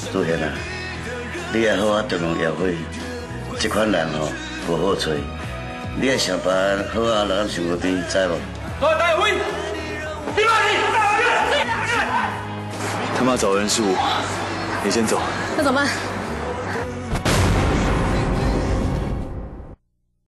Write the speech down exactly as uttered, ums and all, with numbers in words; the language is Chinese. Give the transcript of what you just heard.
主贤啊，你也好啊，中用药费，这款人吼不好找，你也想办好啊，让想个边，知无？ 来，大辉，你慢点， 他妈找人是我，你先走。 那怎么办？